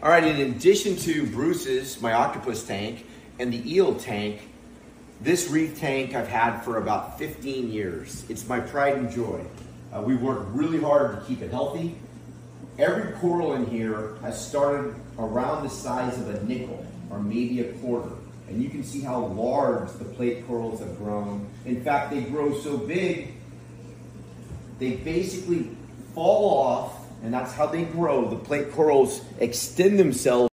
All right, in addition to Bruce's, my octopus tank, and the eel tank, this reef tank I've had for about 15 years. It's my pride and joy. We work really hard to keep it healthy. Every coral in here has started around the size of a nickel or maybe a quarter. And you can see how large the plate corals have grown. In fact, they grow so big, they basically fall off, and that's how they grow. The plate corals extend themselves